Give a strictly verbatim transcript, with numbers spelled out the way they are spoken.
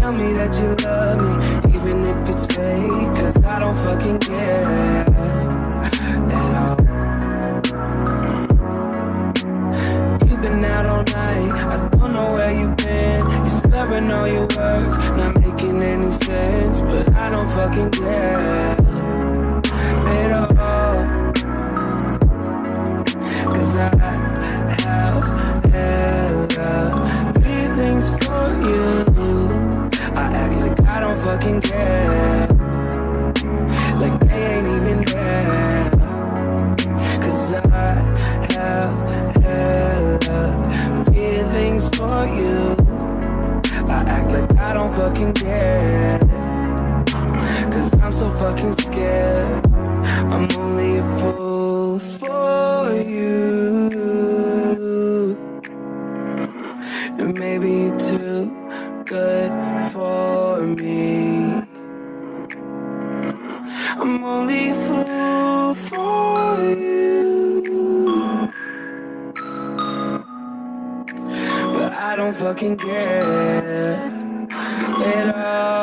tell me that you love me, even if it's fake, cause I don't fucking care at all. You've been out all night, I don't know where you've been. You're slurring all your words, not making any sense, but I don't fucking care at all. Cause I have hella feelings for you. I act like I don't fucking care, like they ain't even there. Cause I have hella feelings for you. I act like I don't fucking care, cause I'm so fucking scared. I'm only a fool for you, and maybe you're too good for me. I'm only a fool for you, but I don't fucking care at all.